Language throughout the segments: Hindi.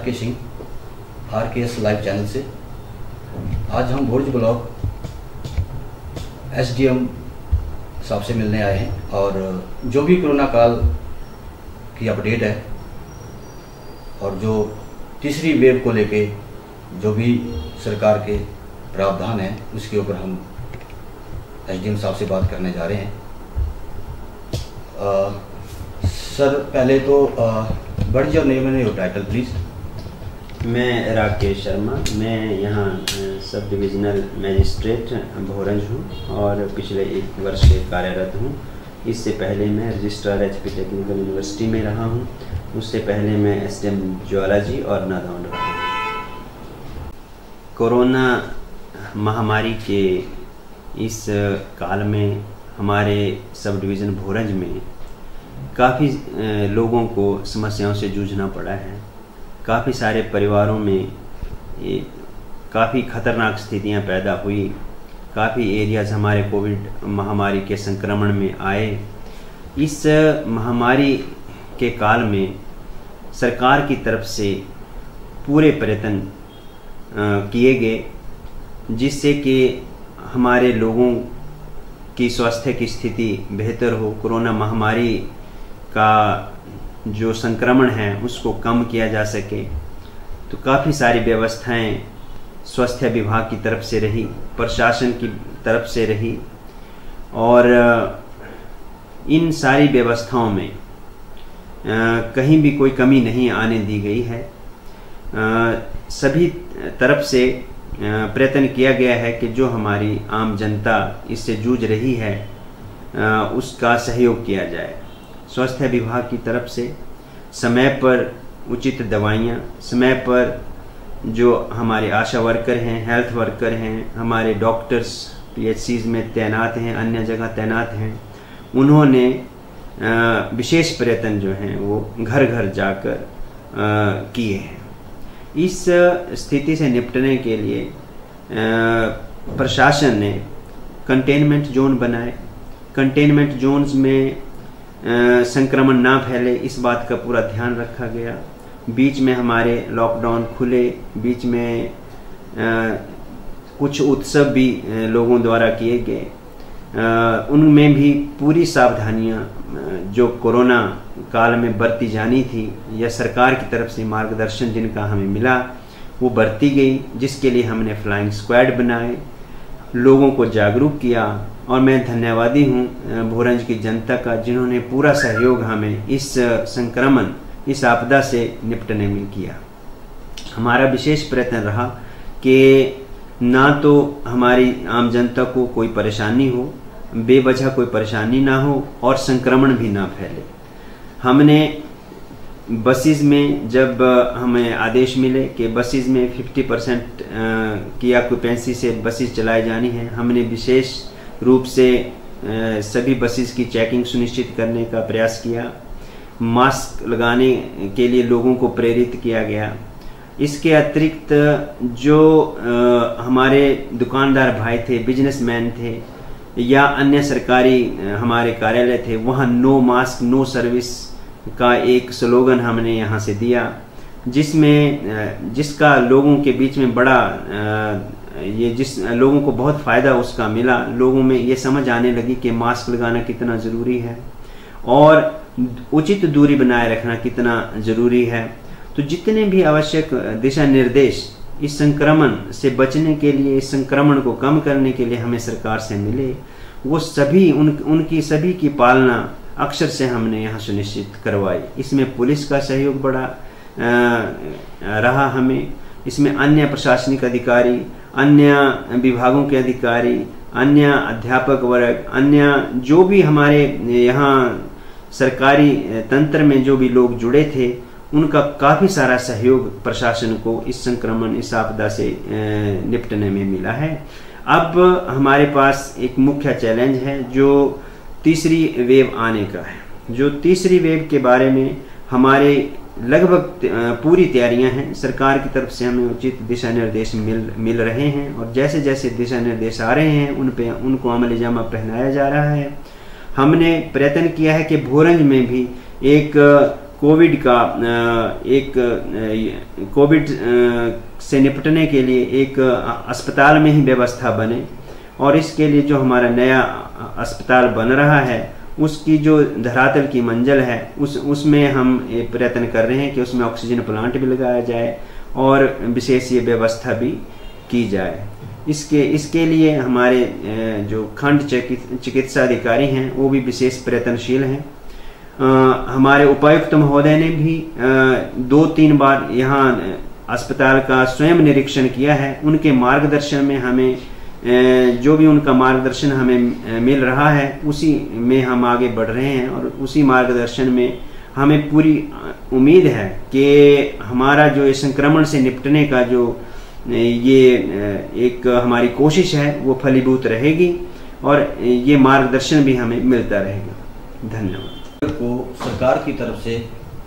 के सिंह, RKS लाइव चैनल से। आज हम भुर्ज ब्लॉक SDM साहब से मिलने आए हैं और जो भी कोरोना काल की अपडेट है और जो तीसरी वेव को लेके जो भी सरकार के प्रावधान हैं उसके ऊपर हम SDM साहब से बात करने जा रहे हैं। सर, पहले तो what your name and your title please. मैं राकेश शर्मा, मैं यहाँ सब डिविजनल मजिस्ट्रेट भोरंज हूँ और पिछले 1 वर्ष से कार्यरत हूँ। इससे पहले मैं रजिस्ट्रार HP टेक्निकल यूनिवर्सिटी में रहा हूँ। उससे पहले मैं SDM ज्वालाजी और नादौन रहा हूँ। कोरोना महामारी के इस काल में हमारे सब डिवीज़न भोरंज में काफ़ी लोगों को समस्याओं से जूझना पड़ा है। काफ़ी सारे परिवारों में काफ़ी ख़तरनाक स्थितियां पैदा हुई। काफ़ी एरियाज़ हमारे कोविड महामारी के संक्रमण में आए। इस महामारी के काल में सरकार की तरफ से पूरे प्रयत्न किए गए जिससे कि हमारे लोगों की स्वास्थ्य की स्थिति बेहतर हो, कोरोना महामारी का जो संक्रमण है उसको कम किया जा सके। तो काफ़ी सारी व्यवस्थाएं स्वास्थ्य विभाग की तरफ से रही, प्रशासन की तरफ से रही और इन सारी व्यवस्थाओं में कहीं भी कोई कमी नहीं आने दी गई है। सभी तरफ से प्रयत्न किया गया है कि जो हमारी आम जनता इससे जूझ रही है उसका सहयोग किया जाए। स्वास्थ्य विभाग की तरफ से समय पर उचित दवाइयाँ, समय पर जो हमारे आशा वर्कर हैं, हेल्थ वर्कर हैं, हमारे डॉक्टर्स PHCs में तैनात हैं, अन्य जगह तैनात हैं, उन्होंने विशेष प्रयत्न जो हैं वो घर घर जाकर किए हैं। इस स्थिति से निपटने के लिए प्रशासन ने कंटेनमेंट जोन बनाए। कंटेनमेंट जोन्स में संक्रमण ना फैले इस बात का पूरा ध्यान रखा गया। बीच में हमारे लॉकडाउन खुले, बीच में कुछ उत्सव भी लोगों द्वारा किए गए। उनमें भी पूरी सावधानियां जो कोरोना काल में बरती जानी थी या सरकार की तरफ से मार्गदर्शन जिनका हमें मिला वो बरती गई, जिसके लिए हमने फ्लाइंग स्क्वाड बनाए, लोगों को जागरूक किया। और मैं धन्यवादी हूँ भोरंज की जनता का जिन्होंने पूरा सहयोग हमें इस संक्रमण, इस आपदा से निपटने में किया। हमारा विशेष प्रयत्न रहा कि ना तो हमारी आम जनता को कोई परेशानी हो, बेवजह कोई परेशानी ना हो और संक्रमण भी ना फैले। हमने बसेस में जब हमें आदेश मिले कि बसेस में 50% की ऑक्यूपेंसी से बसेस चलाई जानी है, हमने विशेष रूप से सभी बसेस की चेकिंग सुनिश्चित करने का प्रयास किया। मास्क लगाने के लिए लोगों को प्रेरित किया गया। इसके अतिरिक्त जो हमारे दुकानदार भाई थे, बिजनेसमैन थे या अन्य सरकारी हमारे कार्यालय थे, वहाँ नो मास्क नो सर्विस का एक स्लोगन हमने यहाँ से दिया, जिसका लोगों के बीच में बड़ा लोगों को बहुत फ़ायदा उसका मिला। लोगों में ये समझ आने लगी कि मास्क लगाना कितना ज़रूरी है और उचित दूरी बनाए रखना कितना ज़रूरी है। तो जितने भी आवश्यक दिशा निर्देश इस संक्रमण से बचने के लिए, इस संक्रमण को कम करने के लिए हमें सरकार से मिले, वो सभी उनकी सभी की पालना अक्सर से हमने यहाँ सुनिश्चित करवाई। इसमें पुलिस का सहयोग बड़ा रहा हमें, इसमें अन्य प्रशासनिक अधिकारी, अन्य विभागों के अधिकारी, अन्य अध्यापक वर्ग, अन्य जो भी हमारे यहाँ सरकारी तंत्र में जो भी लोग जुड़े थे, उनका काफ़ी सारा सहयोग प्रशासन को इस संक्रमण, इस आपदा से निपटने में मिला है। अब हमारे पास एक मुख्य चैलेंज है जो तीसरी वेव आने का है। जो तीसरी वेव के बारे में हमारे लगभग पूरी तैयारियां हैं। सरकार की तरफ से हमें उचित दिशा निर्देश मिल रहे हैं और जैसे जैसे दिशा निर्देश आ रहे हैं उनको अमल जामा पहनाया जा रहा है। हमने प्रयत्न किया है कि भोरंज में भी एक कोविड का कोविड से निपटने के लिए एक अस्पताल में ही व्यवस्था बने, और इसके लिए जो हमारा नया अस्पताल बन रहा है उसकी जो धरातल की मंजिल है उसमें हम प्रयत्न कर रहे हैं कि उसमें ऑक्सीजन प्लांट भी लगाया जाए और विशेष ये व्यवस्था भी की जाए। इसके लिए हमारे जो खंड चिकित्सा अधिकारी हैं वो भी विशेष प्रयत्नशील हैं। हमारे उपायुक्त महोदय ने भी 2-3 बार यहाँ अस्पताल का स्वयं निरीक्षण किया है। उनके मार्गदर्शन में हमें जो भी उनका मार्गदर्शन हमें मिल रहा है उसी में हम आगे बढ़ रहे हैं, और उसी मार्गदर्शन में हमें पूरी उम्मीद है कि हमारा जो इस संक्रमण से निपटने का जो ये एक हमारी कोशिश है वो फलीभूत रहेगी, और ये मार्गदर्शन भी हमें मिलता रहेगा। धन्यवाद। को सरकार की तरफ से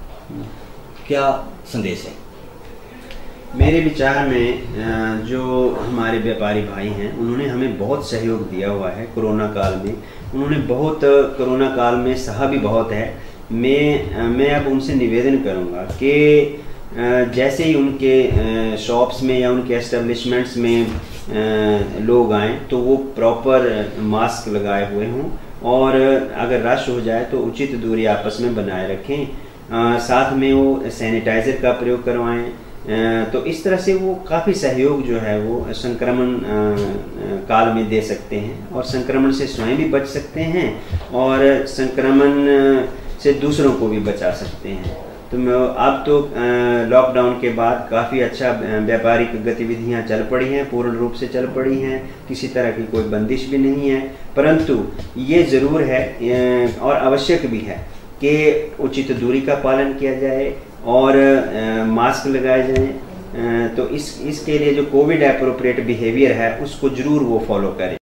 क्या संदेश है? मेरे विचार में जो हमारे व्यापारी भाई हैं उन्होंने हमें बहुत सहयोग दिया हुआ है कोरोना काल में। उन्होंने बहुत कोरोना काल में सहा भी बहुत है। मैं अब उनसे निवेदन करूंगा कि जैसे ही उनके शॉप्स में या उनके एस्टेब्लिशमेंट्स में लोग आएँ तो वो प्रॉपर मास्क लगाए हुए हों, और अगर रश हो जाए तो उचित दूरी आपस में बनाए रखें। साथ में वो सैनिटाइज़र का प्रयोग करवाएं। तो इस तरह से वो काफ़ी सहयोग जो है वो संक्रमण काल में दे सकते हैं, और संक्रमण से स्वयं भी बच सकते हैं और संक्रमण से दूसरों को भी बचा सकते हैं। तो अब तो लॉकडाउन के बाद काफ़ी अच्छा व्यापारिक गतिविधियां चल पड़ी हैं, पूर्ण रूप से चल पड़ी हैं, किसी तरह की कोई बंदिश भी नहीं है। परंतु ये ज़रूर है और आवश्यक भी है कि उचित दूरी का पालन किया जाए और मास्क लगाए जाएं। तो इसके लिए जो कोविड एप्रोप्रिएट बिहेवियर है उसको ज़रूर वो फॉलो करें।